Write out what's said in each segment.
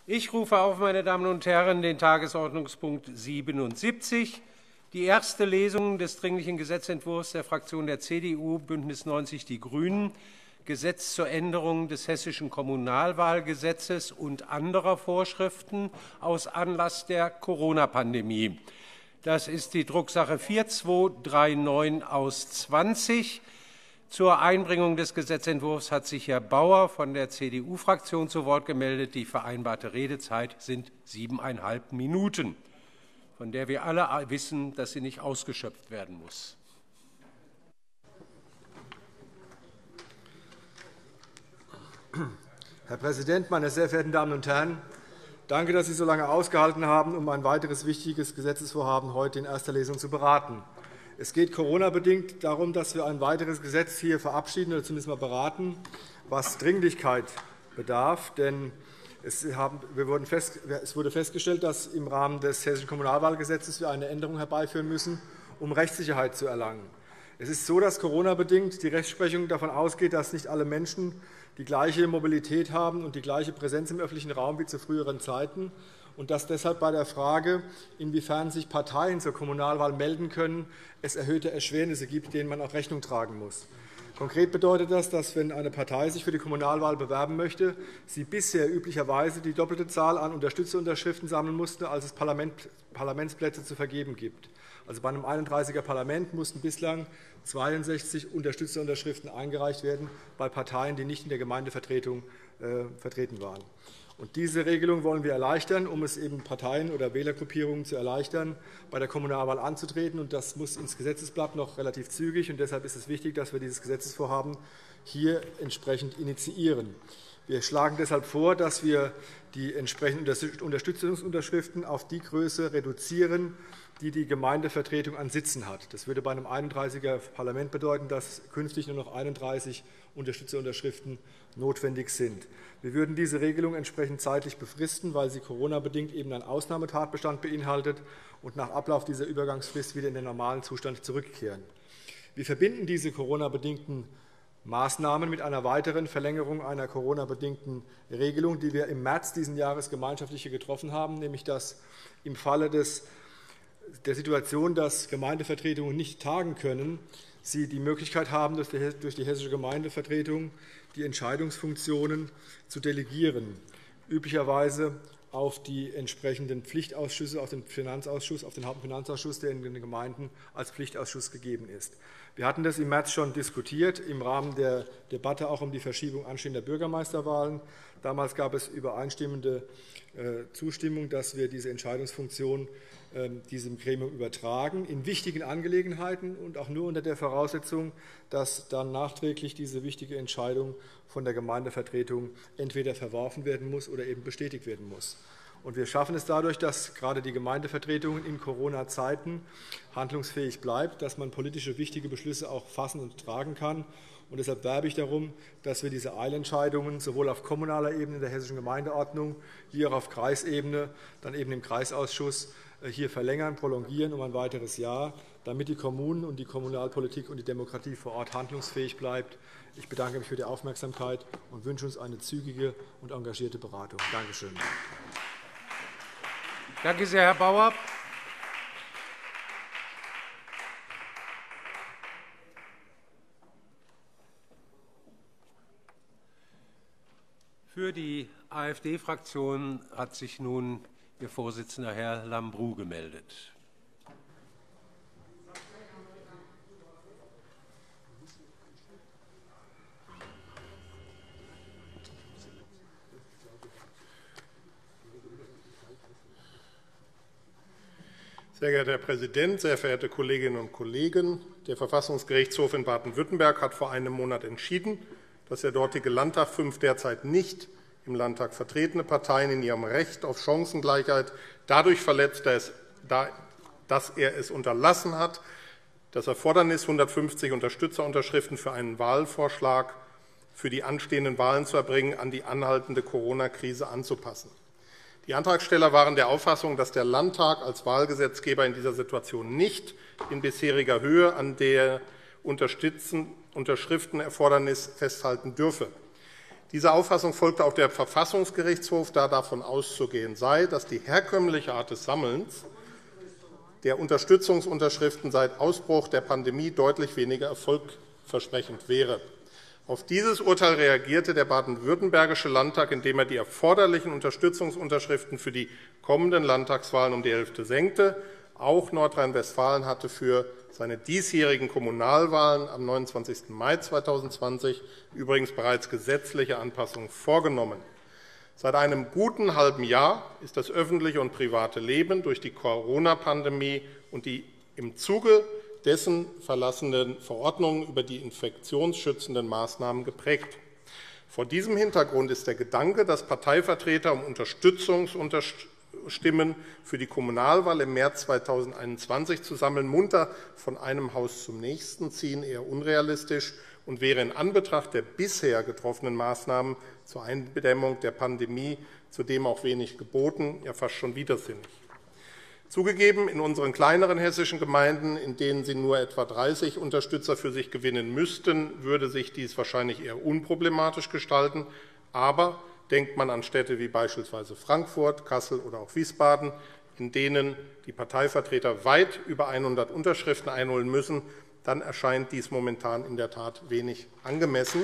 Ich rufe auf, meine Damen und Herren, den Tagesordnungspunkt 77, die erste Lesung des Dringlichen Gesetzentwurfs der Fraktion der CDU, Bündnis 90 Die Grünen, Gesetz zur Änderung des Hessischen Kommunalwahlgesetzes und anderer Vorschriften aus Anlass der Corona-Pandemie. Das ist die Drucksache 4239/20. Zur Einbringung des Gesetzentwurfs hat sich Herr Bauer von der CDU-Fraktion zu Wort gemeldet. Die vereinbarte Redezeit sind 7,5 Minuten, von der wir alle wissen, dass sie nicht ausgeschöpft werden muss. Herr Präsident, meine sehr verehrten Damen und Herren! Danke, dass Sie so lange ausgehalten haben, um ein weiteres wichtiges Gesetzesvorhaben heute in erster Lesung zu beraten. Es geht Corona-bedingt darum, dass wir ein weiteres Gesetz hier verabschieden oder zumindest mal beraten, was Dringlichkeit bedarf. Denn es wurde festgestellt, dass im Rahmen des Hessischen Kommunalwahlgesetzes wir eine Änderung herbeiführen müssen, um Rechtssicherheit zu erlangen. Es ist so, dass Corona-bedingt die Rechtsprechung davon ausgeht, dass nicht alle Menschen die gleiche Mobilität haben und die gleiche Präsenz im öffentlichen Raum wie zu früheren Zeiten, und dass deshalb bei der Frage, inwiefern sich Parteien zur Kommunalwahl melden können, es erhöhte Erschwernisse gibt, denen man auch Rechnung tragen muss. Konkret bedeutet das, dass, wenn eine Partei sich für die Kommunalwahl bewerben möchte, sie bisher üblicherweise die doppelte Zahl an Unterstützerunterschriften sammeln musste, als es Parlamentsplätze zu vergeben gibt. Also bei einem 31er Parlament mussten bislang 62 Unterstützerunterschriften eingereicht werden bei Parteien, die nicht in der Gemeindevertretung vertreten waren. Und diese Regelung wollen wir erleichtern, um es eben Parteien oder Wählergruppierungen zu erleichtern, bei der Kommunalwahl anzutreten. Und das muss ins Gesetzesblatt noch relativ zügig. Und deshalb ist es wichtig, dass wir dieses Gesetzesvorhaben hier entsprechend initiieren. Wir schlagen deshalb vor, dass wir die entsprechenden Unterstützungsunterschriften auf die Größe reduzieren, die die Gemeindevertretung an Sitzen hat. Das würde bei einem 31er Parlament bedeuten, dass künftig nur noch 31 Unterstützerunterschriften notwendig sind. Wir würden diese Regelung entsprechend zeitlich befristen, weil sie Corona-bedingt eben einen Ausnahmetatbestand beinhaltet und nach Ablauf dieser Übergangsfrist wieder in den normalen Zustand zurückkehren. Wir verbinden diese Corona-bedingten Maßnahmen mit einer weiteren Verlängerung einer Corona-bedingten Regelung, die wir im März dieses Jahres gemeinschaftlich getroffen haben, nämlich dass im Falle der Situation, dass Gemeindevertretungen nicht tagen können, sie die Möglichkeit haben, durch die Hessische Gemeindevertretung die Entscheidungsfunktionen zu delegieren, üblicherweise auf die entsprechenden Pflichtausschüsse, auf den Finanzausschuss, auf den Hauptfinanzausschuss, der in den Gemeinden als Pflichtausschuss gegeben ist. Wir hatten das im März schon diskutiert, im Rahmen der Debatte auch um die Verschiebung anstehender Bürgermeisterwahlen. Damals gab es übereinstimmende Zustimmung, dass wir diese Entscheidungsfunktion diesem Gremium übertragen, in wichtigen Angelegenheiten und auch nur unter der Voraussetzung, dass dann nachträglich diese wichtige Entscheidung von der Gemeindevertretung entweder verworfen werden muss oder eben bestätigt werden muss. Und wir schaffen es dadurch, dass gerade die Gemeindevertretung in Corona-Zeiten handlungsfähig bleibt, dass man politische wichtige Beschlüsse auch fassen und tragen kann. Und deshalb werbe ich darum, dass wir diese Eilentscheidungen sowohl auf kommunaler Ebene der Hessischen Gemeindeordnung wie auch auf Kreisebene, dann eben im Kreisausschuss, hier verlängern, prolongieren um ein weiteres Jahr, damit die Kommunen und die Kommunalpolitik und die Demokratie vor Ort handlungsfähig bleibt. Ich bedanke mich für die Aufmerksamkeit und wünsche uns eine zügige und engagierte Beratung. Danke schön. Danke sehr, Herr Bauer. Für die AfD-Fraktion hat sich nun Ihr Vorsitzender, Herr Lambrou, gemeldet. Sehr geehrter Herr Präsident, sehr verehrte Kolleginnen und Kollegen! Der Verfassungsgerichtshof in Baden-Württemberg hat vor einem Monat entschieden, dass der dortige Landtag 5 derzeit nicht im Landtag vertretene Parteien in ihrem Recht auf Chancengleichheit dadurch verletzt, dass er es unterlassen hat, das Erfordernis 150 Unterstützerunterschriften für einen Wahlvorschlag für die anstehenden Wahlen zu erbringen, an die anhaltende Corona-Krise anzupassen. Die Antragsteller waren der Auffassung, dass der Landtag als Wahlgesetzgeber in dieser Situation nicht in bisheriger Höhe an der Unterschriftenerfordernis festhalten dürfe. Diese Auffassung folgte auch der Verfassungsgerichtshof, da davon auszugehen sei, dass die herkömmliche Art des Sammelns der Unterstützungsunterschriften seit Ausbruch der Pandemie deutlich weniger erfolgversprechend wäre. Auf dieses Urteil reagierte der baden-württembergische Landtag, indem er die erforderlichen Unterstützungsunterschriften für die kommenden Landtagswahlen um die Hälfte senkte. Auch Nordrhein-Westfalen hatte für seine diesjährigen Kommunalwahlen am 29. Mai 2020 übrigens bereits gesetzliche Anpassungen vorgenommen. Seit einem guten halben Jahr ist das öffentliche und private Leben durch die Corona-Pandemie und die im Zuge dessen verlassenen Verordnungen über die infektionsschützenden Maßnahmen geprägt. Vor diesem Hintergrund ist der Gedanke, dass Parteivertreter um Unterstützungsstimmen für die Kommunalwahl im März 2021 zu sammeln, munter von einem Haus zum nächsten ziehen, eher unrealistisch und wäre in Anbetracht der bisher getroffenen Maßnahmen zur Eindämmung der Pandemie zudem auch wenig geboten, ja fast schon widersinnig. Zugegeben, in unseren kleineren hessischen Gemeinden, in denen Sie nur etwa 30 Unterstützer für sich gewinnen müssten, würde sich dies wahrscheinlich eher unproblematisch gestalten. Aber denkt man an Städte wie beispielsweise Frankfurt, Kassel oder auch Wiesbaden, in denen die Parteivertreter weit über 100 Unterschriften einholen müssen, dann erscheint dies momentan in der Tat wenig angemessen.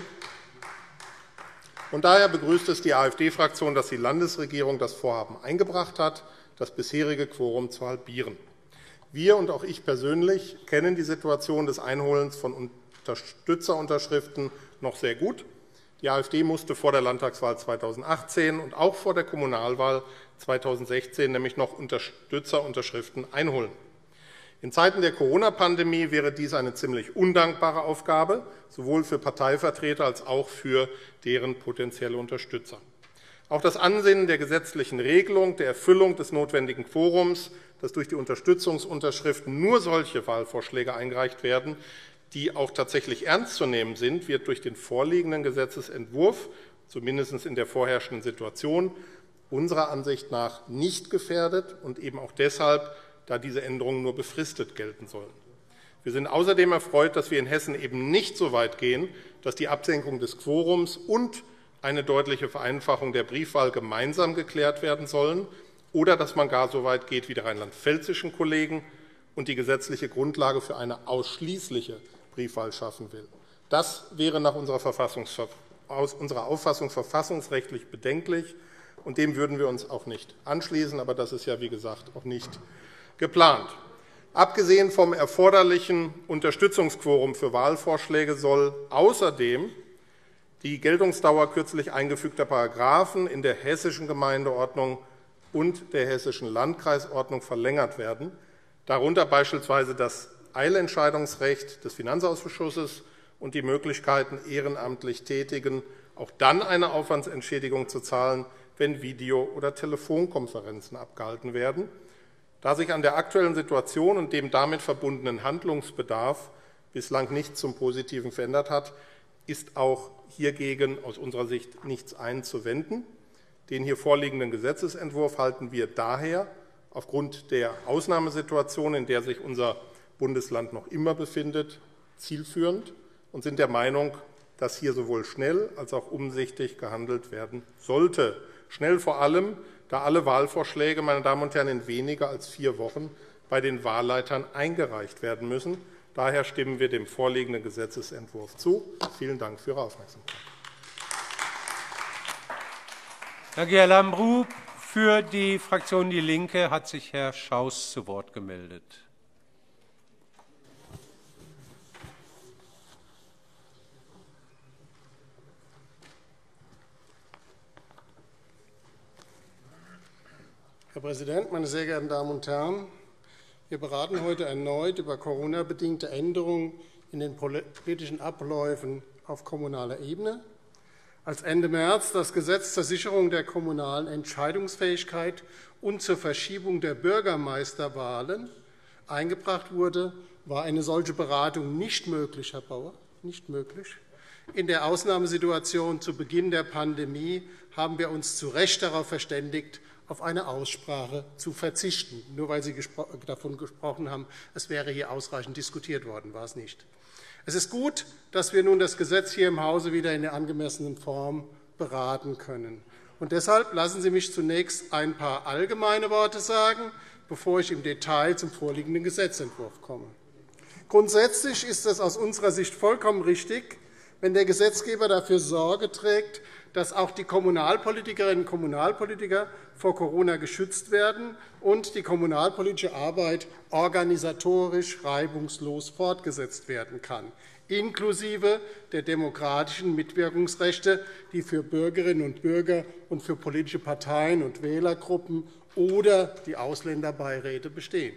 Und daher begrüßt es die AfD-Fraktion, dass die Landesregierung das Vorhaben eingebracht hat, das bisherige Quorum zu halbieren. Wir und auch ich persönlich kennen die Situation des Einholens von Unterstützerunterschriften noch sehr gut. Die AfD musste vor der Landtagswahl 2018 und auch vor der Kommunalwahl 2016 nämlich noch Unterstützerunterschriften einholen. In Zeiten der Corona-Pandemie wäre dies eine ziemlich undankbare Aufgabe, sowohl für Parteivertreter als auch für deren potenzielle Unterstützer. Auch das Ansinnen der gesetzlichen Regelung der Erfüllung des notwendigen Quorums, dass durch die Unterstützungsunterschriften nur solche Wahlvorschläge eingereicht werden, die auch tatsächlich ernst zu nehmen sind, wird durch den vorliegenden Gesetzentwurf, zumindest in der vorherrschenden Situation, unserer Ansicht nach nicht gefährdet und eben auch deshalb, da diese Änderungen nur befristet gelten sollen. Wir sind außerdem erfreut, dass wir in Hessen eben nicht so weit gehen, dass die Absenkung des Quorums und eine deutliche Vereinfachung der Briefwahl gemeinsam geklärt werden sollen oder dass man gar so weit geht wie die rheinland-pfälzischen Kollegen und die gesetzliche Grundlage für eine ausschließliche Briefwahl schaffen will. Das wäre nach unserer Auffassung verfassungsrechtlich bedenklich, und dem würden wir uns auch nicht anschließen. Aber das ist ja, wie gesagt, auch nicht geplant. Abgesehen vom erforderlichen Unterstützungsquorum für Wahlvorschläge soll außerdem die Geltungsdauer kürzlich eingefügter Paragraphen in der Hessischen Gemeindeordnung und der Hessischen Landkreisordnung verlängert werden, darunter beispielsweise das Eilentscheidungsrecht des Finanzausschusses und die Möglichkeiten, ehrenamtlich Tätigen auch dann eine Aufwandsentschädigung zu zahlen, wenn Video- oder Telefonkonferenzen abgehalten werden. Da sich an der aktuellen Situation und dem damit verbundenen Handlungsbedarf bislang nichts zum Positiven verändert hat, ist auch hiergegen aus unserer Sicht nichts einzuwenden. Den hier vorliegenden Gesetzentwurf halten wir daher aufgrund der Ausnahmesituation, in der sich unser Bundesland noch immer befindet, zielführend und sind der Meinung, dass hier sowohl schnell als auch umsichtig gehandelt werden sollte. Schnell vor allem, da alle Wahlvorschläge, meine Damen und Herren, in weniger als 4 Wochen bei den Wahlleitern eingereicht werden müssen. Daher stimmen wir dem vorliegenden Gesetzentwurf zu. Vielen Dank für Ihre Aufmerksamkeit. Danke, Herr Lambrou. Für die Fraktion DIE LINKE hat sich Herr Schaus zu Wort gemeldet. Herr Präsident, meine sehr geehrten Damen und Herren! Wir beraten heute erneut über Corona-bedingte Änderungen in den politischen Abläufen auf kommunaler Ebene. Als Ende März das Gesetz zur Sicherung der kommunalen Entscheidungsfähigkeit und zur Verschiebung der Bürgermeisterwahlen eingebracht wurde, war eine solche Beratung nicht möglich, Herr Bauer, nicht möglich. In der Ausnahmesituation zu Beginn der Pandemie haben wir uns zu Recht darauf verständigt, auf eine Aussprache zu verzichten. Nur weil Sie davon gesprochen haben, es wäre hier ausreichend diskutiert worden, war es nicht. Es ist gut, dass wir nun das Gesetz hier im Hause wieder in der angemessenen Form beraten können. Und deshalb lassen Sie mich zunächst ein paar allgemeine Worte sagen, bevor ich im Detail zum vorliegenden Gesetzentwurf komme. Grundsätzlich ist es aus unserer Sicht vollkommen richtig, wenn der Gesetzgeber dafür Sorge trägt, dass auch die Kommunalpolitikerinnen und Kommunalpolitiker vor Corona geschützt werden und die kommunalpolitische Arbeit organisatorisch reibungslos fortgesetzt werden kann, inklusive der demokratischen Mitwirkungsrechte, die für Bürgerinnen und Bürger und für politische Parteien und Wählergruppen oder die Ausländerbeiräte bestehen.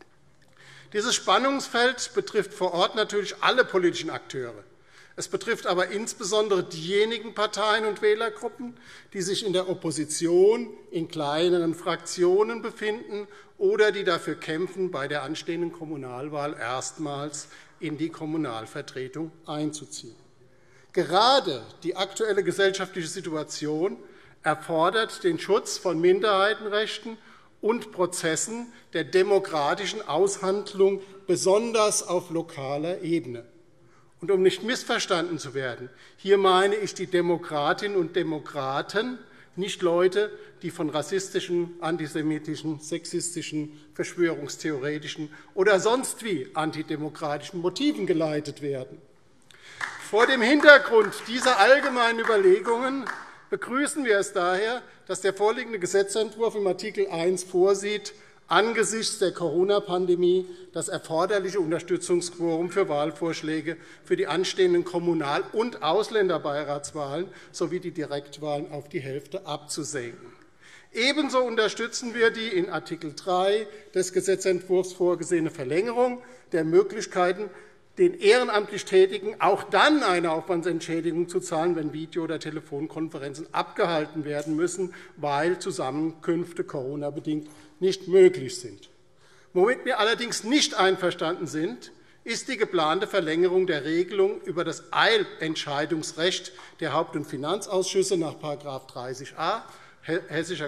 Dieses Spannungsfeld betrifft vor Ort natürlich alle politischen Akteure. Es betrifft aber insbesondere diejenigen Parteien und Wählergruppen, die sich in der Opposition in kleineren Fraktionen befinden oder die dafür kämpfen, bei der anstehenden Kommunalwahl erstmals in die Kommunalvertretung einzuziehen. Gerade die aktuelle gesellschaftliche Situation erfordert den Schutz von Minderheitenrechten und Prozessen der demokratischen Aushandlung, besonders auf lokaler Ebene. Und um nicht missverstanden zu werden, hier meine ich die Demokratinnen und Demokraten, nicht Leute, die von rassistischen, antisemitischen, sexistischen, verschwörungstheoretischen oder sonst wie antidemokratischen Motiven geleitet werden. Vor dem Hintergrund dieser allgemeinen Überlegungen begrüßen wir es daher, dass der vorliegende Gesetzentwurf im Artikel 1 vorsieht, angesichts der Corona-Pandemie das erforderliche Unterstützungsquorum für Wahlvorschläge für die anstehenden Kommunal- und Ausländerbeiratswahlen sowie die Direktwahlen auf die Hälfte abzusenken. Ebenso unterstützen wir die in Artikel 3 des Gesetzentwurfs vorgesehene Verlängerung der Möglichkeiten, den ehrenamtlich Tätigen auch dann eine Aufwandsentschädigung zu zahlen, wenn Video- oder Telefonkonferenzen abgehalten werden müssen, weil Zusammenkünfte Corona-bedingt nicht möglich sind. Womit wir allerdings nicht einverstanden sind, ist die geplante Verlängerung der Regelung über das Eilentscheidungsrecht der Haupt- und Finanzausschüsse nach § 30a hessischer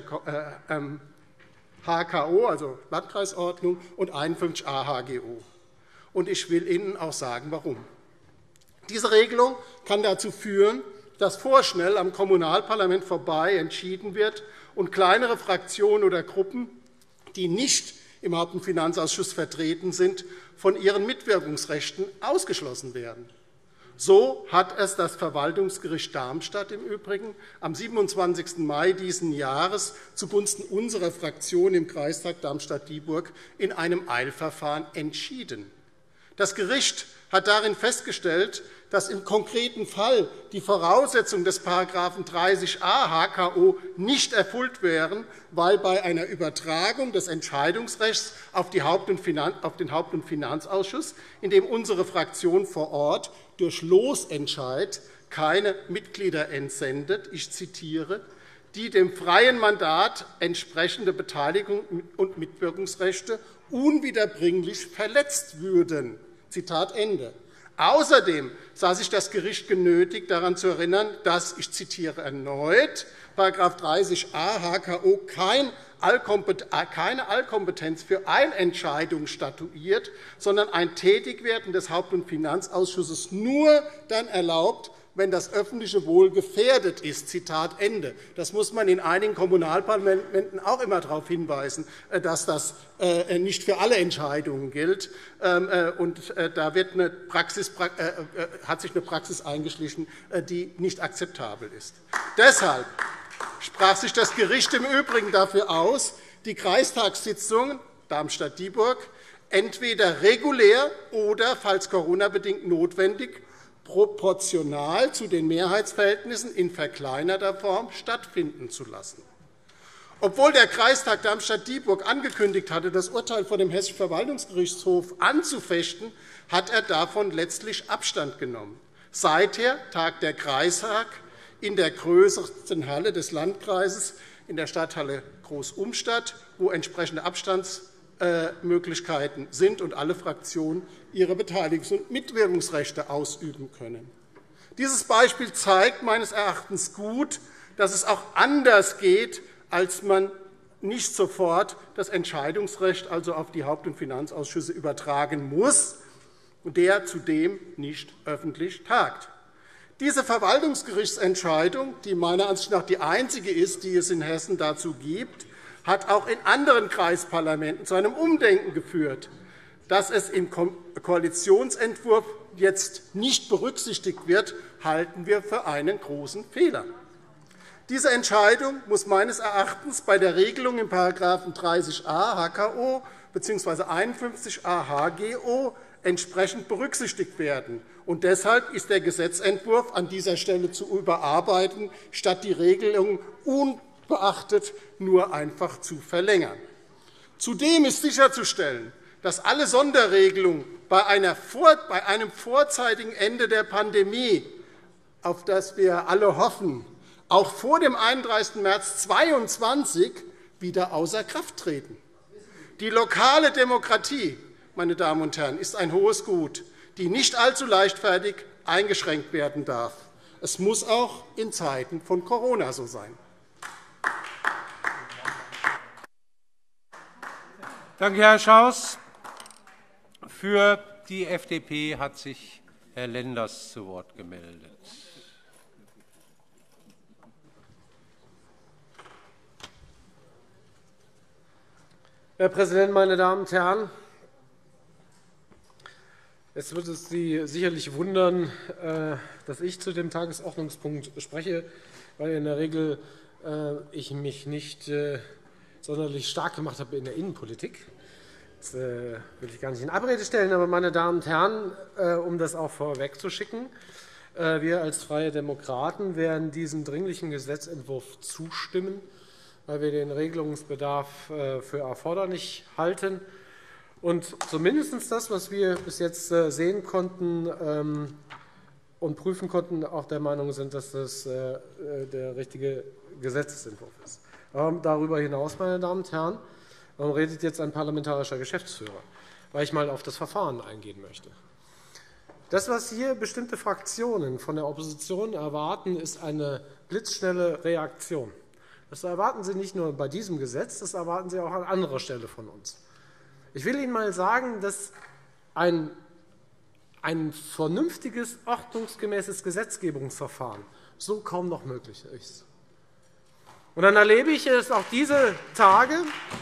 HKO, also Landkreisordnung, und 51a HGO. Und ich will Ihnen auch sagen, warum. Diese Regelung kann dazu führen, dass vorschnell am Kommunalparlament vorbei entschieden wird und kleinere Fraktionen oder Gruppen, die nicht im Haupt- und Finanzausschuss vertreten sind, von ihren Mitwirkungsrechten ausgeschlossen werden. So hat es das Verwaltungsgericht Darmstadt im Übrigen am 27. Mai dieses Jahres zugunsten unserer Fraktion im Kreistag Darmstadt-Dieburg in einem Eilverfahren entschieden. Das Gericht hat darin festgestellt, dass im konkreten Fall die Voraussetzungen des § 30a HKO nicht erfüllt wären, weil bei einer Übertragung des Entscheidungsrechts auf den Haupt- und Finanzausschuss, in dem unsere Fraktion vor Ort durch Losentscheid keine Mitglieder entsendet, ich zitiere, die dem freien Mandat entsprechende Beteiligung und Mitwirkungsrechte unwiederbringlich verletzt würden. Zitat Ende. Außerdem sah sich das Gericht genötigt, daran zu erinnern, dass, ich zitiere erneut, § 30a HKO keine Allkompetenz für Eilentscheidungen statuiert, sondern ein Tätigwerden des Haupt- und Finanzausschusses nur dann erlaubt, wenn das öffentliche Wohl gefährdet ist. Zitat Ende. Das muss man in einigen Kommunalparlamenten auch immer darauf hinweisen, dass das nicht für alle Entscheidungen gilt. Und da hat sich eine Praxis eingeschlichen, die nicht akzeptabel ist. Deshalb sprach sich das Gericht im Übrigen dafür aus, die Kreistagssitzungen Darmstadt-Dieburg entweder regulär oder, falls Corona-bedingt notwendig, proportional zu den Mehrheitsverhältnissen in verkleinerter Form stattfinden zu lassen. Obwohl der Kreistag Darmstadt-Dieburg angekündigt hatte, das Urteil vor dem Hessischen Verwaltungsgerichtshof anzufechten, hat er davon letztlich Abstand genommen. Seither tagt der Kreistag in der größeren Halle des Landkreises, in der Stadthalle Groß-Umstadt, wo entsprechende Abstandsmöglichkeiten sind und alle Fraktionen ihre Beteiligungs- und Mitwirkungsrechte ausüben können. Dieses Beispiel zeigt meines Erachtens gut, dass es auch anders geht, als man nicht sofort das Entscheidungsrecht also auf die Haupt- und Finanzausschüsse übertragen muss, der zudem nicht öffentlich tagt. Diese Verwaltungsgerichtsentscheidung, die meiner Ansicht nach die einzige ist, die es in Hessen dazu gibt, hat auch in anderen Kreisparlamenten zu einem Umdenken geführt. Dass es im Koalitionsentwurf jetzt nicht berücksichtigt wird, halten wir für einen großen Fehler. Diese Entscheidung muss meines Erachtens bei der Regelung in § 30a HKO bzw. 51a HGO entsprechend berücksichtigt werden. Und deshalb ist der Gesetzentwurf an dieser Stelle zu überarbeiten, statt die Regelung unbeachtet nur einfach zu verlängern. Zudem ist sicherzustellen, dass alle Sonderregelungen bei einem vorzeitigen Ende der Pandemie, auf das wir alle hoffen, auch vor dem 31. März 2022 wieder außer Kraft treten. Die lokale Demokratie, meine Damen und Herren, ist ein hohes Gut, die nicht allzu leichtfertig eingeschränkt werden darf. Es muss auch in Zeiten von Corona so sein. Danke, Herr Schaus. Für die FDP hat sich Herr Lenders zu Wort gemeldet. Herr Präsident, meine Damen und Herren! Es wird es Sie sicherlich wundern, dass ich zu dem Tagesordnungspunkt spreche, weil in der Regel ich mich nicht sonderlich stark gemacht habe in der Innenpolitik. Das will ich gar nicht in Abrede stellen, aber, meine Damen und Herren, um das auch vorwegzuschicken, wir als Freie Demokraten werden diesem dringlichen Gesetzentwurf zustimmen, weil wir den Regelungsbedarf für erforderlich halten und zumindest das, was wir bis jetzt sehen konnten und prüfen konnten, auch der Meinung sind, dass das der richtige Gesetzentwurf ist. Darüber hinaus, meine Damen und Herren, warum redet jetzt ein parlamentarischer Geschäftsführer? Weil ich einmal auf das Verfahren eingehen möchte. Das, was hier bestimmte Fraktionen von der Opposition erwarten, ist eine blitzschnelle Reaktion. Das erwarten Sie nicht nur bei diesem Gesetz, das erwarten Sie auch an anderer Stelle von uns. Ich will Ihnen einmal sagen, dass ein vernünftiges, ordnungsgemäßes Gesetzgebungsverfahren so kaum noch möglich ist. Und dann erlebe ich es auch diese Tage,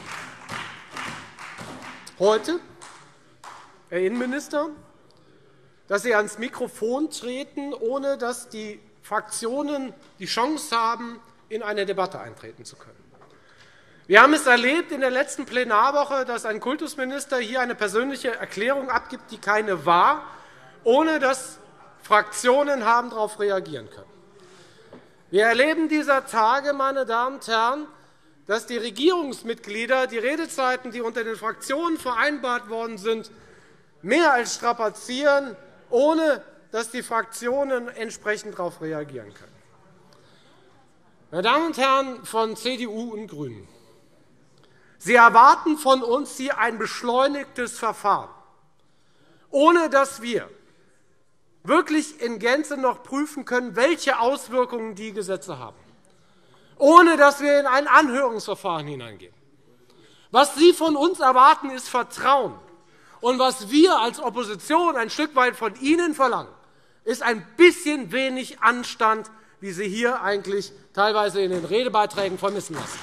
heute, Herr Innenminister, dass Sie ans Mikrofon treten, ohne dass die Fraktionen die Chance haben, in eine Debatte eintreten zu können. Wir haben es erlebt in der letzten Plenarwoche, dass ein Kultusminister hier eine persönliche Erklärung abgibt, die keine war, ohne dass Fraktionen haben darauf reagieren können. Wir erleben dieser Tage, meine Damen und Herren, dass die Regierungsmitglieder die Redezeiten, die unter den Fraktionen vereinbart worden sind, mehr als strapazieren, ohne dass die Fraktionen entsprechend darauf reagieren können. Meine Damen und Herren von CDU und GRÜNEN, Sie erwarten von uns hier ein beschleunigtes Verfahren, ohne dass wir wirklich in Gänze noch prüfen können, welche Auswirkungen die Gesetze haben, ohne dass wir in ein Anhörungsverfahren hineingehen. Was Sie von uns erwarten, ist Vertrauen. Und was wir als Opposition ein Stück weit von Ihnen verlangen, ist ein bisschen wenig Anstand, wie Sie hier eigentlich teilweise in den Redebeiträgen vermissen lassen.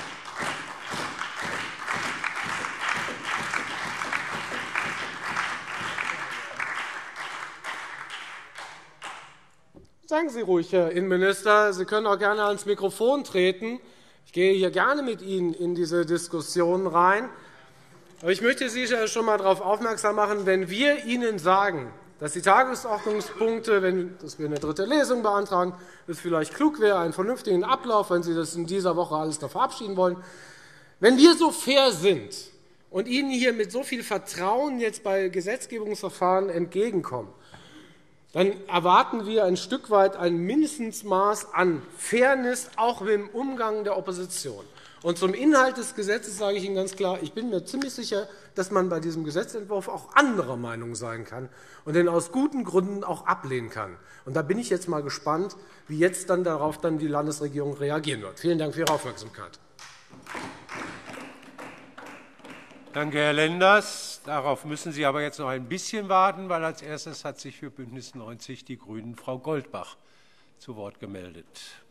Sagen Sie ruhig, Herr Innenminister, Sie können auch gerne ans Mikrofon treten. Ich gehe hier gerne mit Ihnen in diese Diskussion rein. Aber ich möchte Sie schon einmal darauf aufmerksam machen, wenn wir Ihnen sagen, dass die Tagesordnungspunkte, dass wir eine dritte Lesung beantragen, es vielleicht klug wäre, einen vernünftigen Ablauf, wenn Sie das in dieser Woche alles noch verabschieden wollen. Wenn wir so fair sind und Ihnen hier mit so viel Vertrauen jetzt bei Gesetzgebungsverfahren entgegenkommen, dann erwarten wir ein Stück weit ein Mindestmaß an Fairness, auch im Umgang der Opposition. Und zum Inhalt des Gesetzes sage ich Ihnen ganz klar, ich bin mir ziemlich sicher, dass man bei diesem Gesetzentwurf auch anderer Meinung sein kann und den aus guten Gründen auch ablehnen kann. Und da bin ich jetzt mal gespannt, wie jetzt darauf die Landesregierung reagieren wird. Vielen Dank für Ihre Aufmerksamkeit. Danke, Herr Lenders. Darauf müssen Sie aber jetzt noch ein bisschen warten, weil als erstes hat sich für BÜNDNIS 90 die GRÜNEN Frau Goldbach zu Wort gemeldet.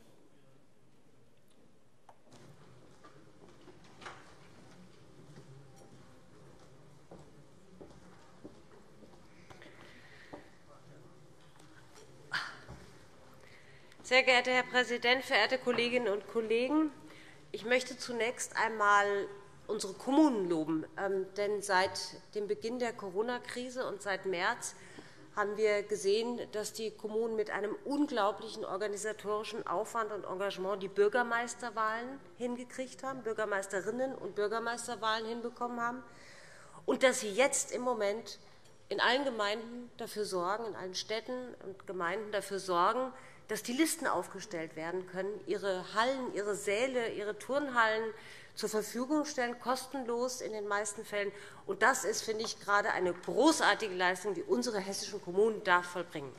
Sehr geehrter Herr Präsident, verehrte Kolleginnen und Kollegen! Ich möchte zunächst einmal unsere Kommunen loben. Denn seit dem Beginn der Corona-Krise und seit März haben wir gesehen, dass die Kommunen mit einem unglaublichen organisatorischen Aufwand und Engagement die Bürgermeisterwahlen hingekriegt haben, Bürgermeisterinnen- und Bürgermeisterwahlen hinbekommen haben, und dass sie jetzt im Moment in allen Gemeinden dafür sorgen, in allen Städten und Gemeinden dafür sorgen, dass die Listen aufgestellt werden können, ihre Hallen, ihre Säle, ihre Turnhallen zur Verfügung stellen, kostenlos in den meisten Fällen. Und das ist, finde ich, gerade eine großartige Leistung, die unsere hessischen Kommunen da vollbringen.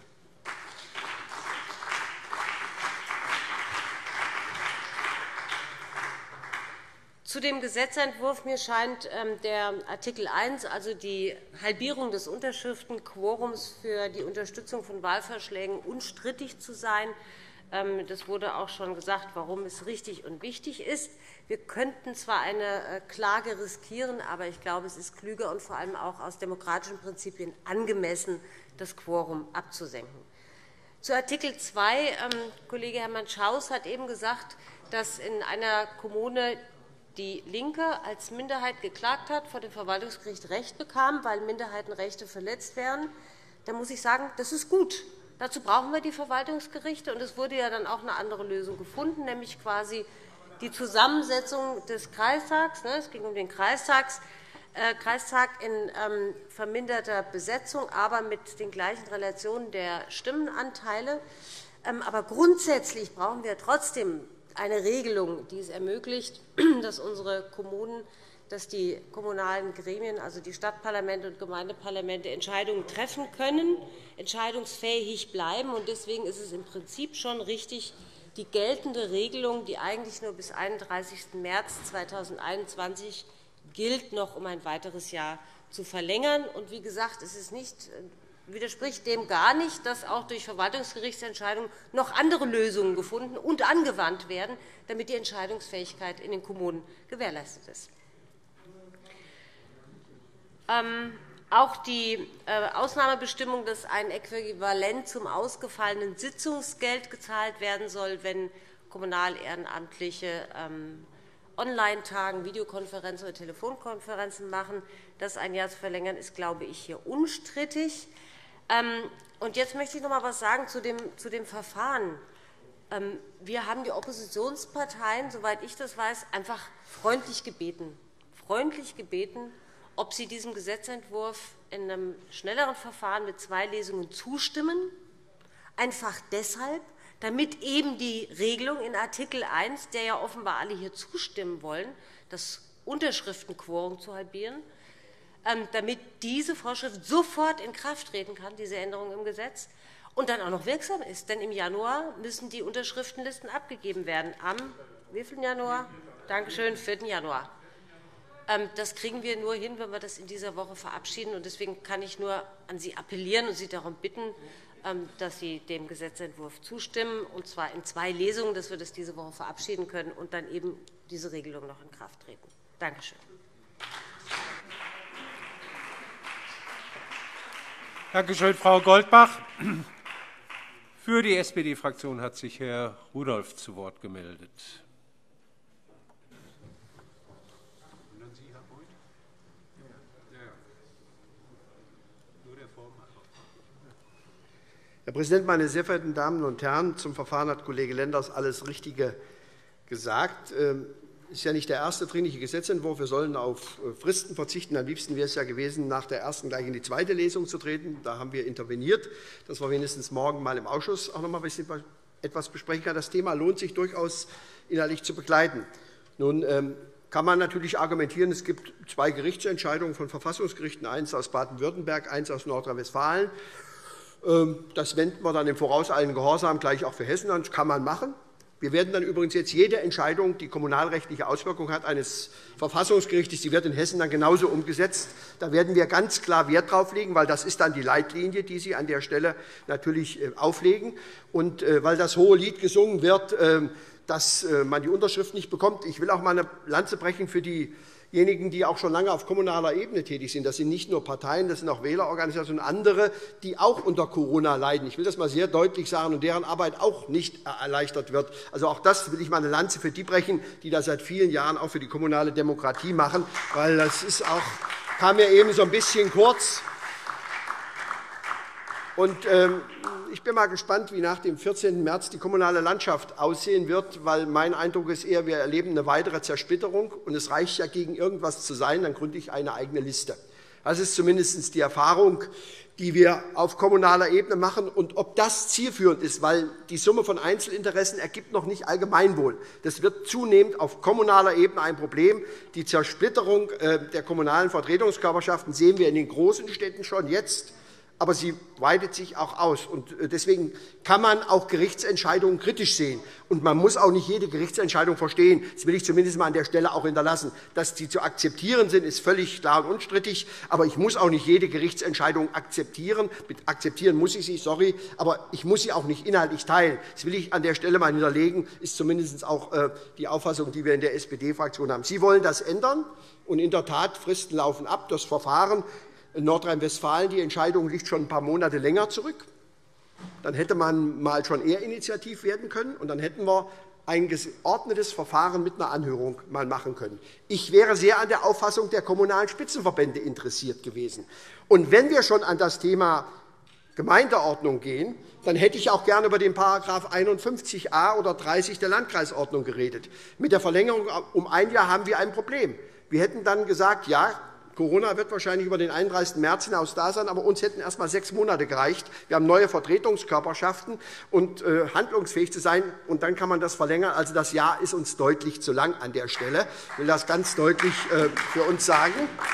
Zu dem Gesetzentwurf. Mir scheint der Artikel 1, also die Halbierung des Unterschriftenquorums für die Unterstützung von Wahlvorschlägen, unstrittig zu sein. Das wurde auch schon gesagt, warum es richtig und wichtig ist. Wir könnten zwar eine Klage riskieren, aber ich glaube, es ist klüger und vor allem auch aus demokratischen Prinzipien angemessen, das Quorum abzusenken. Zu Artikel 2. Kollege Hermann Schaus hat eben gesagt, dass in einer Kommune die LINKE als Minderheit geklagt hat, vor dem Verwaltungsgericht Recht bekam, weil Minderheitenrechte verletzt werden. Da muss ich sagen, das ist gut. Dazu brauchen wir die Verwaltungsgerichte. Und es wurde ja dann auch eine andere Lösung gefunden, nämlich quasi die Zusammensetzung des Kreistags. Es ging um den Kreistag in verminderter Besetzung, aber mit den gleichen Relationen der Stimmenanteile. Aber grundsätzlich brauchen wir trotzdem eine Regelung, die es ermöglicht, dass unsere Kommunen, dass die kommunalen Gremien, also die Stadtparlamente und Gemeindeparlamente, Entscheidungen treffen können, entscheidungsfähig bleiben. Deswegen ist es im Prinzip schon richtig, die geltende Regelung, die eigentlich nur bis 31. März 2021 gilt, noch um ein weiteres Jahr zu verlängern. Und wie gesagt, es ist nicht, widerspricht dem gar nicht, dass auch durch Verwaltungsgerichtsentscheidungen noch andere Lösungen gefunden und angewandt werden, damit die Entscheidungsfähigkeit in den Kommunen gewährleistet ist. Auch die Ausnahmebestimmung, dass ein Äquivalent zum ausgefallenen Sitzungsgeld gezahlt werden soll, wenn Kommunal-Ehrenamtliche Online-Tagen, Videokonferenzen oder Telefonkonferenzen machen, das ein Jahr zu verlängern, ist, glaube ich, hier unstrittig. Und jetzt möchte ich noch einmal etwas sagen zu dem Verfahren. Wir haben die Oppositionsparteien, soweit ich das weiß, einfach freundlich gebeten, ob sie diesem Gesetzentwurf in einem schnelleren Verfahren mit 2 Lesungen zustimmen, einfach deshalb, damit eben die Regelung in Artikel 1, der ja offenbar alle hier zustimmen wollen, das Unterschriftenquorum zu halbieren, damit diese Vorschrift sofort in Kraft treten kann, diese Änderung im Gesetz, und dann auch noch wirksam ist. Denn im Januar müssen die Unterschriftenlisten abgegeben werden. Am wievielten Januar? Dankeschön, 4. Januar. Das kriegen wir nur hin, wenn wir das in dieser Woche verabschieden. Und deswegen kann ich nur an Sie appellieren und Sie darum bitten, dass Sie dem Gesetzentwurf zustimmen, und zwar in 2 Lesungen, dass wir das diese Woche verabschieden können und dann eben diese Regelung noch in Kraft treten. Danke schön. Danke schön, Frau Goldbach. Für die SPD-Fraktion hat sich Herr Rudolph zu Wort gemeldet. Herr Präsident, meine sehr verehrten Damen und Herren! Zum Verfahren hat Kollege Lenders alles Richtige gesagt. Es ist ja nicht der erste dringliche Gesetzentwurf. Wir sollen auf Fristen verzichten. Am liebsten wäre es ja gewesen, nach der ersten gleich in die zweite Lesung zu treten. Da haben wir interveniert, dass wir wenigstens morgen mal im Ausschuss auch noch mal etwas besprechen können. Das Thema lohnt sich durchaus inhaltlich zu begleiten. Nun kann man natürlich argumentieren, es gibt 2 Gerichtsentscheidungen von Verfassungsgerichten, eins aus Baden-Württemberg, eins aus Nordrhein-Westfalen. Das wenden wir dann im vorauseilenden Gehorsam gleich auch für Hessen an. Das kann man machen. Wir werden dann übrigens jetzt jede Entscheidung, die kommunalrechtliche Auswirkungen hat, eines Verfassungsgerichts, die wird in Hessen dann genauso umgesetzt. Da werden wir ganz klar Wert drauf legen, weil das ist dann die Leitlinie, die Sie an der Stelle natürlich auflegen. Und weil das hohe Lied gesungen wird, dass man die Unterschrift nicht bekommt. Ich will auch mal eine Lanze brechen für diejenigen, die auch schon lange auf kommunaler Ebene tätig sind. Das sind nicht nur Parteien, das sind auch Wählerorganisationen, andere, die auch unter Corona leiden. Ich will das mal sehr deutlich sagen und deren Arbeit auch nicht erleichtert wird. Also auch das will ich mal eine Lanze für die brechen, die das seit vielen Jahren auch für die kommunale Demokratie machen, weil das ist auch, kam mir eben so ein bisschen kurz. Und ich bin mal gespannt, wie nach dem 14. März die kommunale Landschaft aussehen wird, weil mein Eindruck ist eher, wir erleben eine weitere Zersplitterung. Und es reicht ja, gegen irgendwas zu sein, dann gründe ich eine eigene Liste. Das ist zumindest die Erfahrung, die wir auf kommunaler Ebene machen. Und ob das zielführend ist, weil die Summe von Einzelinteressen ergibt noch nicht Allgemeinwohl. Das wird zunehmend auf kommunaler Ebene ein Problem. Die Zersplitterung der kommunalen Vertretungskörperschaften sehen wir in den großen Städten schon jetzt. Aber sie weitet sich auch aus. Und deswegen kann man auch Gerichtsentscheidungen kritisch sehen. Und man muss auch nicht jede Gerichtsentscheidung verstehen. Das will ich zumindest mal an der Stelle auch hinterlassen. Dass sie zu akzeptieren sind, ist völlig klar und unstrittig. Aber ich muss auch nicht jede Gerichtsentscheidung akzeptieren. Akzeptieren muss ich sie, sorry. Aber ich muss sie auch nicht inhaltlich teilen. Das will ich an der Stelle mal hinterlegen. Ist zumindest auch die Auffassung, die wir in der SPD-Fraktion haben. Sie wollen das ändern. Und in der Tat, Fristen laufen ab. Das Verfahren in Nordrhein-Westfalen, die Entscheidung liegt schon ein paar Monate länger zurück. Dann hätte man mal schon eher initiativ werden können, und dann hätten wir ein geordnetes Verfahren mit einer Anhörung mal machen können. Ich wäre sehr an der Auffassung der kommunalen Spitzenverbände interessiert gewesen. Und wenn wir schon an das Thema Gemeindeordnung gehen, dann hätte ich auch gerne über den § 51a oder 30 der Landkreisordnung geredet. Mit der Verlängerung um ein Jahr haben wir ein Problem. Wir hätten dann gesagt, ja, Corona wird wahrscheinlich über den 31. März hinaus da sein, aber uns hätten erst einmal 6 Monate gereicht. Wir haben neue Vertretungskörperschaften, und handlungsfähig zu sein, und dann kann man das verlängern. Also das Jahr ist uns deutlich zu lang an der Stelle. Ich will das ganz deutlich für uns sagen.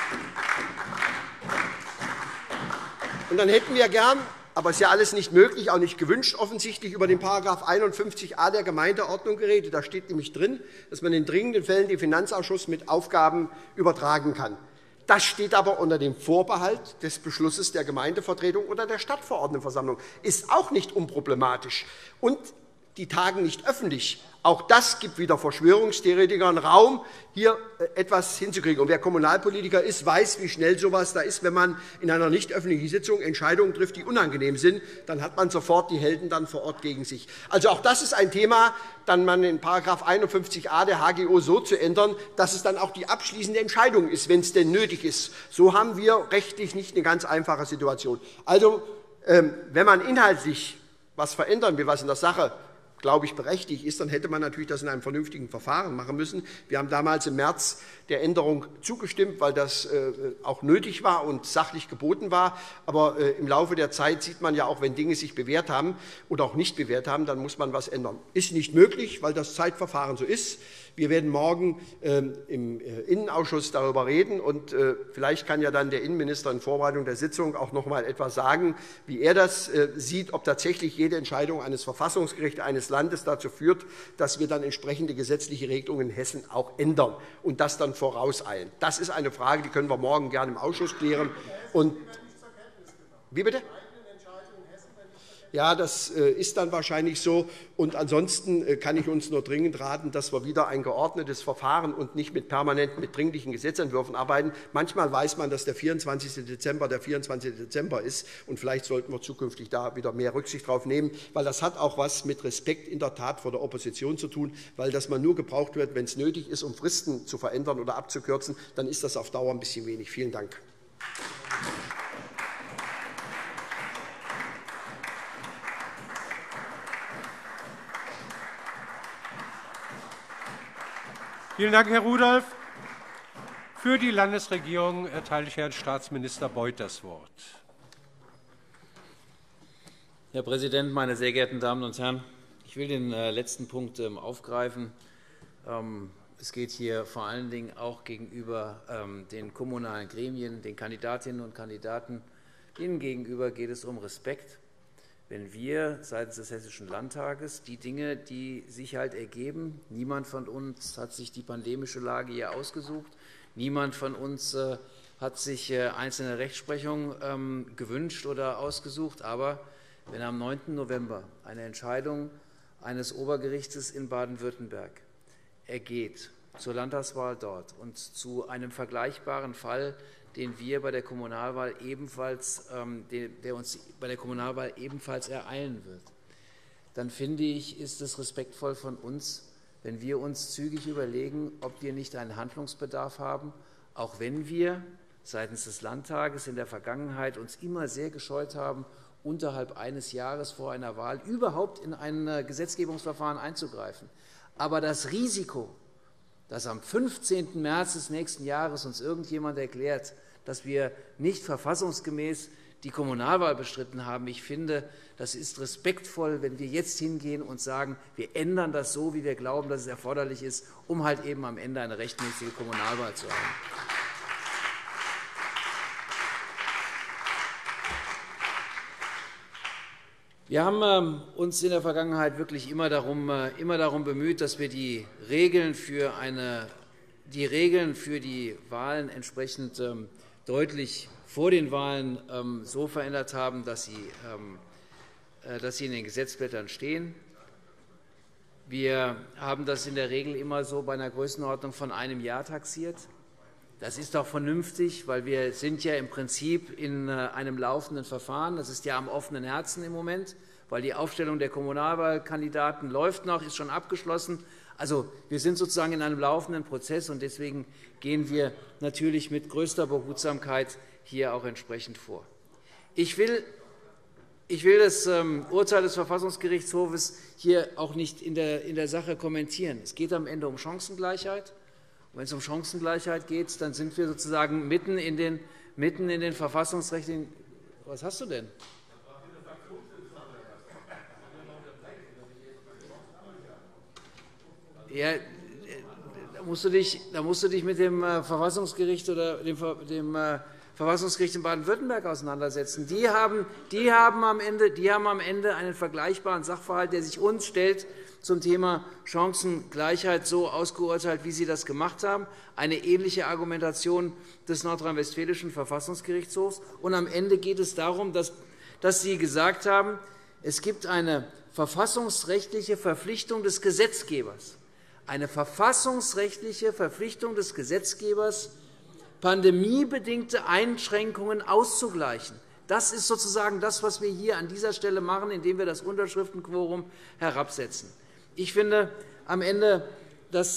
Und dann hätten wir gern, aber es ist ja alles nicht möglich, auch nicht gewünscht, offensichtlich über den § 51a der Gemeindeordnung geredet. Da steht nämlich drin, dass man in dringenden Fällen den Finanzausschuss mit Aufgaben übertragen kann. Das steht aber unter dem Vorbehalt des Beschlusses der Gemeindevertretung oder der Stadtverordnetenversammlung. Ist auch nicht unproblematisch. Und die tagen nicht öffentlich. Auch das gibt wieder Verschwörungstheoretikern Raum, hier etwas hinzukriegen. Und wer Kommunalpolitiker ist, weiß, wie schnell so etwas da ist. Wenn man in einer nicht öffentlichen Sitzung Entscheidungen trifft, die unangenehm sind, dann hat man sofort die Helden dann vor Ort gegen sich. Also auch das ist ein Thema, dann man den § 51a der HGO so zu ändern, dass es dann auch die abschließende Entscheidung ist, wenn es denn nötig ist. So haben wir rechtlich nicht eine ganz einfache Situation. Also, wenn man inhaltlich etwas verändern will, was in der Sache, glaube ich, berechtigt ist, dann hätte man natürlich das in einem vernünftigen Verfahren machen müssen. Wir haben damals im März der Änderung zugestimmt, weil das auch nötig war und sachlich geboten war. Aber im Laufe der Zeit sieht man ja auch, wenn Dinge sich bewährt haben oder auch nicht bewährt haben, dann muss man etwas ändern. Ist nicht möglich, weil das Zeitverfahren so ist. Wir werden morgen im Innenausschuss darüber reden, und vielleicht kann ja dann der Innenminister in Vorbereitung der Sitzung auch noch einmal etwas sagen, wie er das sieht, ob tatsächlich jede Entscheidung eines Verfassungsgerichts eines Landes dazu führt, dass wir dann entsprechende gesetzliche Regelungen in Hessen auch ändern und das dann vorauseilen. Das ist eine Frage, die können wir morgen gerne im Ausschuss klären. Und wie bitte? Ja, das ist dann wahrscheinlich so. Und ansonsten kann ich uns nur dringend raten, dass wir wieder ein geordnetes Verfahren und nicht mit permanent mit dringlichen Gesetzentwürfen arbeiten. Manchmal weiß man, dass der 24. Dezember ist. Und vielleicht sollten wir zukünftig da wieder mehr Rücksicht darauf nehmen, weil das hat auch etwas mit Respekt in der Tat vor der Opposition zu tun, weil das man nur gebraucht wird, wenn es nötig ist, um Fristen zu verändern oder abzukürzen, dann ist das auf Dauer ein bisschen wenig. Vielen Dank. Vielen Dank, Herr Rudolph. Für die Landesregierung erteile ich Herrn Staatsminister Beuth das Wort. Herr Präsident, meine sehr geehrten Damen und Herren! Ich will den letzten Punkt aufgreifen. Es geht hier vor allen Dingen auch gegenüber den kommunalen Gremien, den Kandidatinnen und Kandidaten. Ihnen gegenüber geht es um Respekt. wenn wir seitens des Hessischen Landtages die Dinge, die sich halt ergeben, niemand von uns hat sich die pandemische Lage hier ausgesucht, niemand von uns hat sich einzelne Rechtsprechung gewünscht oder ausgesucht, aber wenn am 9. November eine Entscheidung eines Obergerichtes in Baden-Württemberg ergeht zur Landtagswahl dort und zu einem vergleichbaren Fall, den wir bei der Kommunalwahl ebenfalls, der uns bei der Kommunalwahl ebenfalls ereilen wird, dann finde ich, ist es respektvoll von uns, wenn wir uns zügig überlegen, ob wir nicht einen Handlungsbedarf haben, auch wenn wir seitens des Landtages in der Vergangenheit uns immer sehr gescheut haben, unterhalb eines Jahres vor einer Wahl überhaupt in ein Gesetzgebungsverfahren einzugreifen. Aber das Risiko, dass am 15. März des nächsten Jahres uns irgendjemand erklärt, dass wir nicht verfassungsgemäß die Kommunalwahl bestritten haben, ich finde, das ist respektvoll, wenn wir jetzt hingehen und sagen, wir ändern das so, wie wir glauben, dass es erforderlich ist, um halt eben am Ende eine rechtmäßige Kommunalwahl zu haben. Wir haben uns in der Vergangenheit wirklich immer darum bemüht, dass wir die Regeln für die Wahlen entsprechend deutlich vor den Wahlen so verändert haben, dass sie in den Gesetzblättern stehen. Wir haben das in der Regel immer so bei einer Größenordnung von einem Jahr taxiert. Das ist auch vernünftig, weil wir sind ja im Prinzip in einem laufenden Verfahren. Das ist ja am offenen Herzen im Moment, weil die Aufstellung der Kommunalwahlkandidaten läuft noch, ist schon abgeschlossen. Also, wir sind sozusagen in einem laufenden Prozess, und deswegen gehen wir natürlich mit größter Behutsamkeit hier auch entsprechend vor. Ich will das Urteil des Verfassungsgerichtshofes hier auch nicht in der Sache kommentieren. Es geht am Ende um Chancengleichheit. Und wenn es um Chancengleichheit geht, dann sind wir sozusagen mitten in den verfassungsrechtlichen. Was hast du denn? Ja, da musst du dich mit dem Verfassungsgericht oder dem Verfassungsgericht in Baden-Württemberg auseinandersetzen. Die haben am Ende einen vergleichbaren Sachverhalt, der sich uns stellt, zum Thema Chancengleichheit so ausgeurteilt, wie Sie das gemacht haben. Eine ähnliche Argumentation des nordrhein-westfälischen Verfassungsgerichtshofs. Und am Ende geht es darum, dass Sie gesagt haben, es gibt eine verfassungsrechtliche Verpflichtung des Gesetzgebers. Eine verfassungsrechtliche Verpflichtung des Gesetzgebers, pandemiebedingte Einschränkungen auszugleichen. Das ist sozusagen das, was wir hier an dieser Stelle machen, indem wir das Unterschriftenquorum herabsetzen. Ich finde am Ende, dass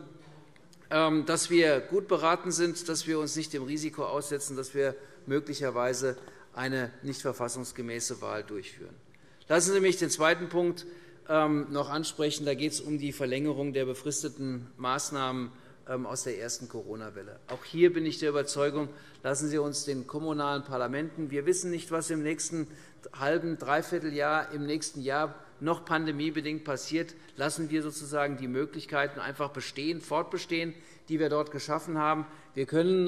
wir gut beraten sind, dass wir uns nicht dem Risiko aussetzen, dass wir möglicherweise eine nicht verfassungsgemäße Wahl durchführen. Lassen Sie mich den zweiten Punkt noch ansprechen. Da geht es um die Verlängerung der befristeten Maßnahmen aus der ersten Corona-Welle. Auch hier bin ich der Überzeugung, lassen Sie uns den kommunalen Parlamenten, wir wissen nicht, was im nächsten halben, Dreivierteljahr, im nächsten Jahr noch pandemiebedingt passiert, lassen wir sozusagen die Möglichkeiten einfach fortbestehen, die wir dort geschaffen haben. Wir können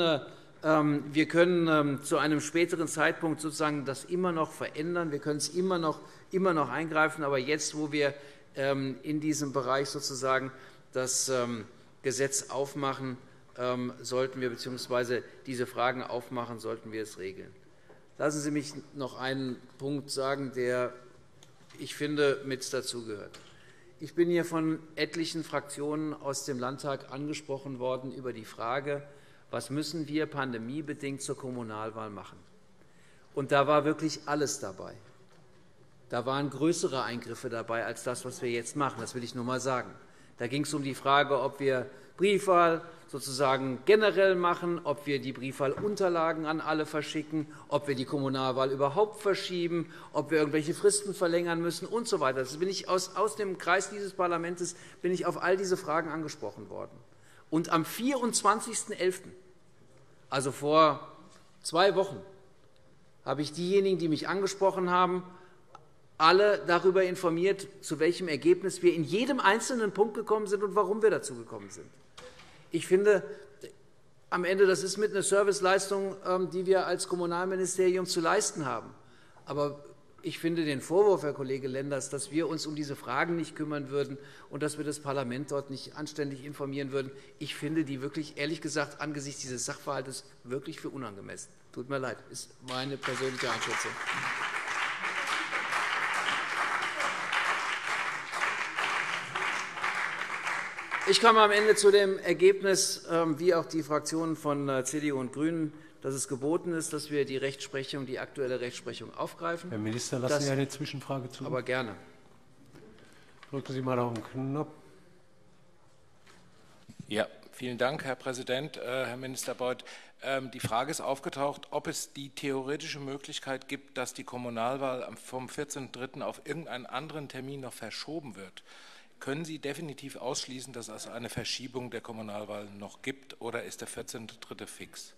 zu einem späteren Zeitpunkt sozusagen das immer noch verändern. Wir können es immer noch eingreifen. Aber jetzt, wo wir in diesem Bereich sozusagen das Gesetz aufmachen, sollten wir bzw. diese Fragen aufmachen, sollten wir es regeln. Lassen Sie mich noch einen Punkt sagen, der, ich finde, mit dazugehört. Ich bin hier von etlichen Fraktionen aus dem Landtag angesprochen worden über die Frage, was müssen wir pandemiebedingt zur Kommunalwahl machen? Und da war wirklich alles dabei. Da waren größere Eingriffe dabei als das, was wir jetzt machen. Das will ich nur einmal sagen. Da ging es um die Frage, ob wir Briefwahl sozusagen generell machen, ob wir die Briefwahlunterlagen an alle verschicken, ob wir die Kommunalwahl überhaupt verschieben, ob wir irgendwelche Fristen verlängern müssen und so weiter. Das bin ich aus dem Kreis dieses Parlaments bin ich auf all diese Fragen angesprochen worden. Und am 24.11., also vor 2 Wochen, habe ich diejenigen, die mich angesprochen haben, alle darüber informiert, zu welchem Ergebnis wir in jedem einzelnen Punkt gekommen sind und warum wir dazu gekommen sind. Ich finde, am Ende, das ist mit einer Serviceleistung, die wir als Kommunalministerium zu leisten haben. Aber ich finde den Vorwurf, Herr Kollege Lenders, dass wir uns um diese Fragen nicht kümmern würden und dass wir das Parlament dort nicht anständig informieren würden, ich finde die wirklich, ehrlich gesagt, angesichts dieses Sachverhalts wirklich für unangemessen. Tut mir leid, ist meine persönliche Einschätzung. Ich komme am Ende zu dem Ergebnis, wie auch die Fraktionen von CDU und GRÜNEN, dass es geboten ist, dass wir die Rechtsprechung, die aktuelle Rechtsprechung aufgreifen. Herr Minister, lassen Sie eine Zwischenfrage zu. Aber gerne. Drücken Sie mal auf den Knopf. Ja, vielen Dank, Herr Präsident. Herr Minister Beuth, die Frage ist aufgetaucht, ob es die theoretische Möglichkeit gibt, dass die Kommunalwahl vom 14.03. auf irgendeinen anderen Termin noch verschoben wird. Können Sie definitiv ausschließen, dass es eine Verschiebung der Kommunalwahl noch gibt, oder ist der 14.03. fix?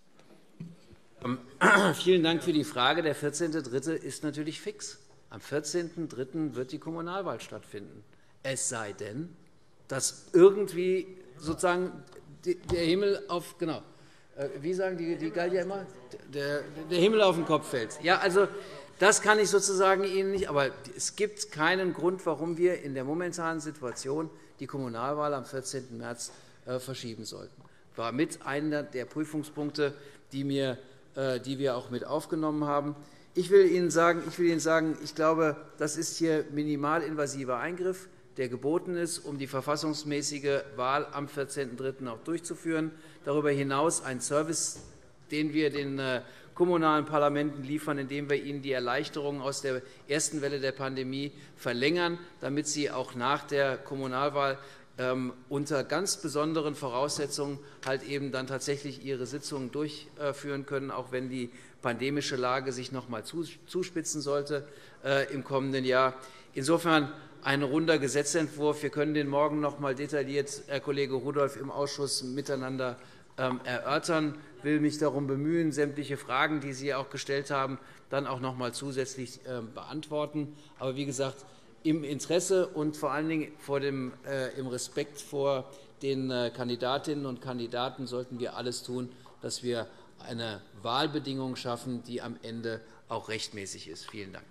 Vielen Dank für die Frage. Der 14.03. ist natürlich fix. Am 14.03. wird die Kommunalwahl stattfinden. Es sei denn, dass irgendwie sozusagen der Himmel auf, genau, wie sagen die Gallier immer, der Himmel auf den Kopf fällt. Ja, also das kann ich sozusagen Ihnen nicht, aber es gibt keinen Grund, warum wir in der momentanen Situation die Kommunalwahl am 14. März verschieben sollten. Das war mit einer der Prüfungspunkte, die wir auch mit aufgenommen haben. Ich will Ihnen sagen, ich glaube, das ist hier minimalinvasiver Eingriff, der geboten ist, um die verfassungsmäßige Wahl am 14.03. auch durchzuführen. Darüber hinaus ein Service, den wir den kommunalen Parlamenten liefern, indem wir ihnen die Erleichterungen aus der ersten Welle der Pandemie verlängern, damit sie auch nach der Kommunalwahl unter ganz besonderen Voraussetzungen halt eben dann tatsächlich ihre Sitzungen durchführen können, auch wenn die pandemische Lage sich noch einmal zuspitzen sollte im kommenden Jahr. Insofern ein runder Gesetzentwurf. Wir können den morgen noch einmal detailliert, Herr Kollege Rudolph, im Ausschuss miteinander erörtern. Ich will mich darum bemühen, sämtliche Fragen, die Sie auch gestellt haben, dann auch noch einmal zusätzlich beantworten. Aber wie gesagt, im Interesse und vor allen Dingen im Respekt vor den Kandidatinnen und Kandidaten sollten wir alles tun, dass wir eine Wahlbedingung schaffen, die am Ende auch rechtmäßig ist. Vielen Dank.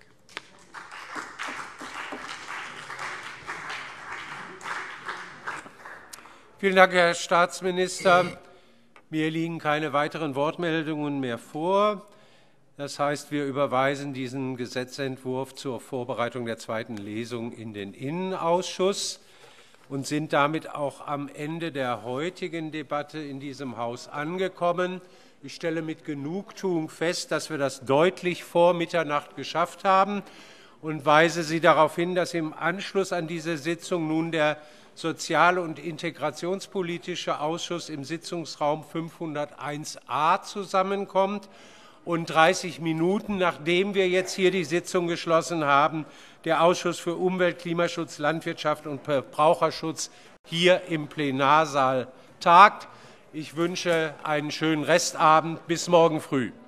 Vielen Dank, Herr Staatsminister. Mir liegen keine weiteren Wortmeldungen mehr vor. Das heißt, wir überweisen diesen Gesetzentwurf zur Vorbereitung der zweiten Lesung in den Innenausschuss und sind damit auch am Ende der heutigen Debatte in diesem Haus angekommen. Ich stelle mit Genugtuung fest, dass wir das deutlich vor Mitternacht geschafft haben und weise Sie darauf hin, dass im Anschluss an diese Sitzung nun der Sozial- und Integrationspolitische Ausschuss im Sitzungsraum 501a zusammenkommt und 30 Minuten, nachdem wir jetzt hier die Sitzung geschlossen haben, der Ausschuss für Umwelt, Klimaschutz, Landwirtschaft und Verbraucherschutz hier im Plenarsaal tagt. Ich wünsche einen schönen Restabend. Bis morgen früh.